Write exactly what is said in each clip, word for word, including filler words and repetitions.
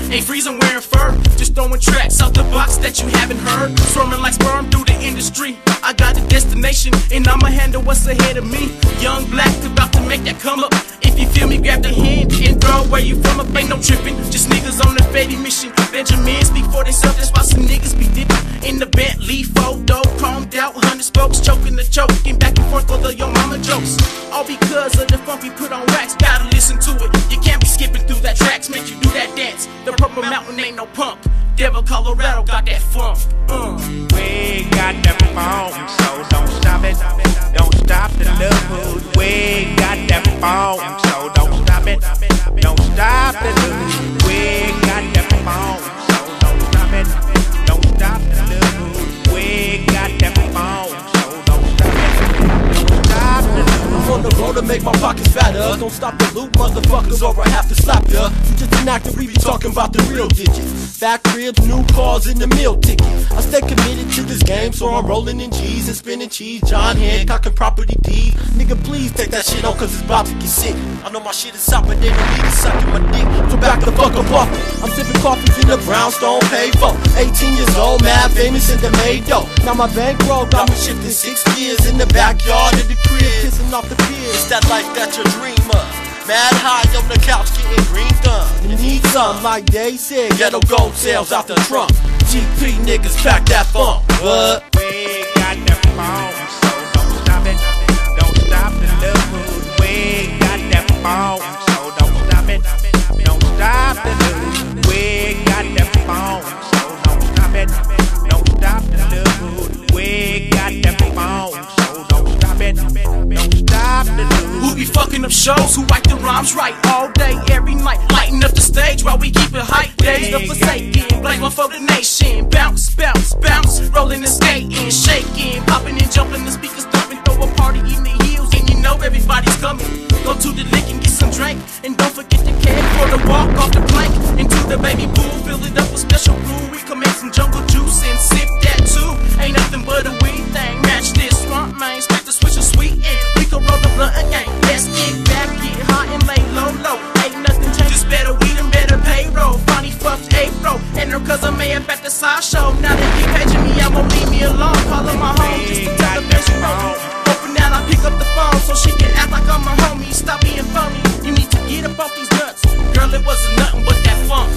Ain't freezing wearing fur, just throwing tracks out the box that you haven't heard. Swarming like sperm through the industry. I got a destination, and I'ma handle what's ahead of me. Young black, about to make that come up. If you feel me, grab the hand and throw where you from up. Ain't no tripping, just niggas on the fatty mission. Benjamin speak for themselves, that's why some niggas be dipping. In the Bentley, photo, chromed out, hundred spokes, choking the choking, back and forth over your mama jokes. All because of the funk we put on racks, gotta listen to it. You can't be skipping through that tracks, make you do that dance. The Purple Mountain ain't no pump. Devil, Colorado got that funk. Uh. We got that funk, so don't stop it. Don't stop the love hood. We got that funk, so don't stop it. Don't stop the love. We got that funk, so don't stop it. Don't stop the love hood. We got that funk, so don't stop it. Don't stop the love. I'm on the road to make my pockets fatter. Don't stop the loop, motherfuckers, or I have to slap ya. You just an actor, we be talking about the real digits. Back ribs, new cars, and the meal ticket. I stay committed to this game, so I'm rolling in G's and spinning cheese. John Hancock and property D. Nigga, please take that shit on, cause it's about to get sick. I know my shit is hot, but they don't need to sucking my dick. So back the fuck up off it. I'm sipping coffees in the brownstone payphone. eighteen years old, mad famous in the Mado. Now my bankroll got me shifting six gears in the backyard of the crib, kissing off the piers. It's that life that you dream of. Mad high on the couch, getting green thumb. You need some, like Daze said, ghetto gold sales out the trunk. G P niggas pack that funk. What? We got that funk, so don't stop it. Don't stop the love hood. We got that funk, so don't stop it. Don't stop the love. We got that funk, so don't stop it. Don't stop the love hood. We got that funk, so don't stop it. Don't stop the love. Who be fucking up shows, who write the rhymes right all day, every night, lighting up the stage while we keep it hype. Days the forsaken, blame one for the nation. Bounce, bounce, bounce, rolling and skating, shaking, popping and jumping, the speakers thumping, throw a party in the hills, and you know everybody's coming. Go to the lick and get some drink, and don't forget the cake for the walk off the plank into the baby pool. Fill it up with special brew. We can make some jungle juice and sip that too. Ain't nothing but a weed thing. Match this swamp man, straight to switch a sweet and we can roll the blunt again. Let's get back, get hot and lay low, low. Ain't nothing changed, just better weed and better payroll. Funny fucked April, and her cousin may have at the sideshow. Now that you paging me, I won't leave me alone. Calling my home just to tell the bitch you wrote. Hoping that I pick up the phone so she can act like I'm a homie. Stop being phony, you need to get up off these nuts. Girl, it wasn't nothing but that funk.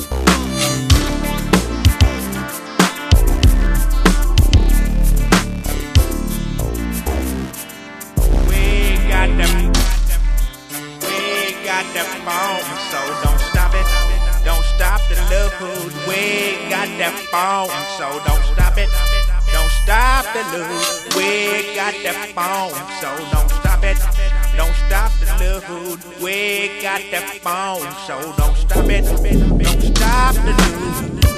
That phone, so don't stop it. Don't stop the love hood. We got that phone, so don't stop it. Don't stop the love. We got that phone, so don't stop it. Don't stop the love hood. We got that phone, so don't stop it. Don't stop the love.